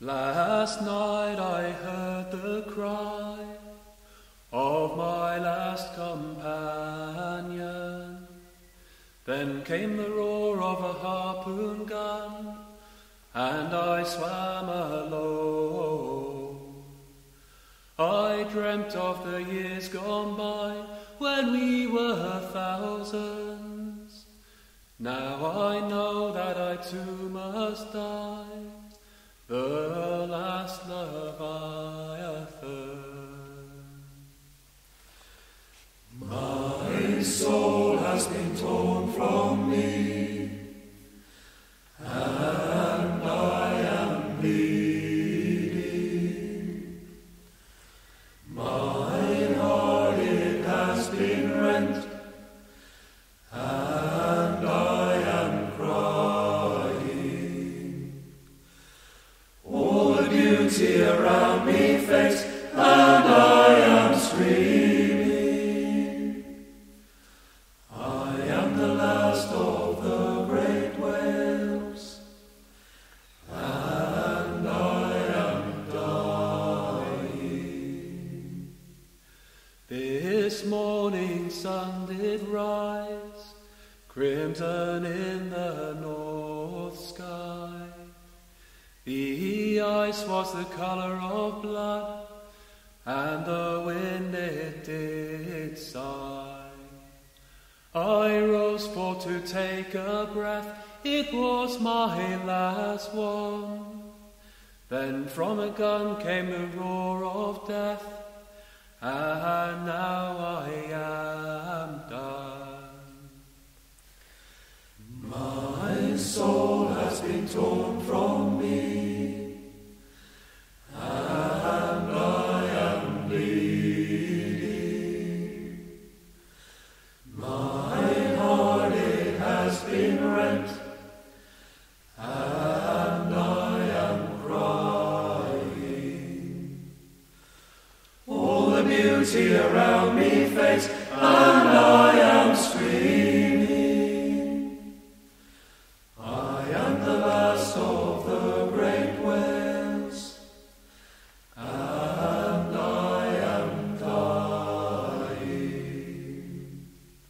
Last night I heard the cry of my last companion. Then came the roar of a harpoon gun, and I swam alone. I dreamt of the years gone by when we were thousands. Now I know that I too must die, the last Leviathan. My soul has been torn from me, and I am bleeding. My heart, it has been rent, and I am crying. All the beauty around me fades, and I am screaming. I am the last of the great whales, and I am dying. This morning sun did rise, crimson in the north sky. The ice was the colour of blood, and the wind it did sigh. I rose for to take a breath, it was my last one. Then from a gun came the roar of death, and now I am done. My soul has been torn from me, and I am bleeding. My heart, it has been rent, and I am crying. All the beauty around me fades, and I am screaming. I am the last of the great whales, and I am dying.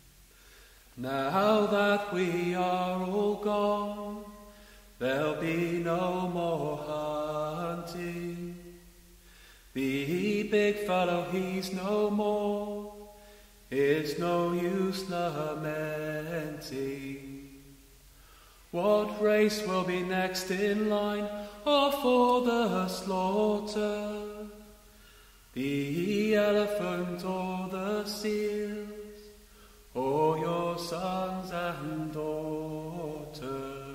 Now that we are all gone, there'll be no more hunting. The big fellow, he's no more, it's no use lamenting. What race will be next in line, or for the slaughter? The elephant or the seals, or your sons and daughters?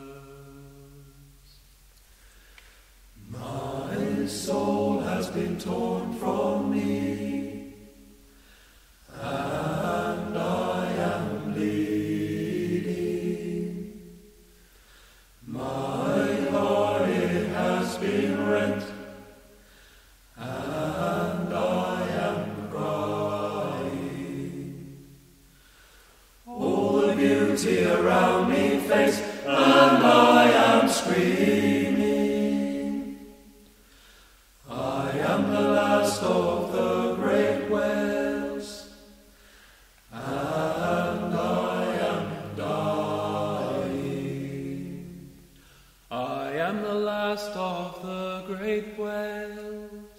My soul has been torn from me, and I am bleeding. My heart, it has been rent, and I am crying. All the beauty around me fades, and I am screaming. I am the last of the great whales, and I am dying. I am the last of the great whales,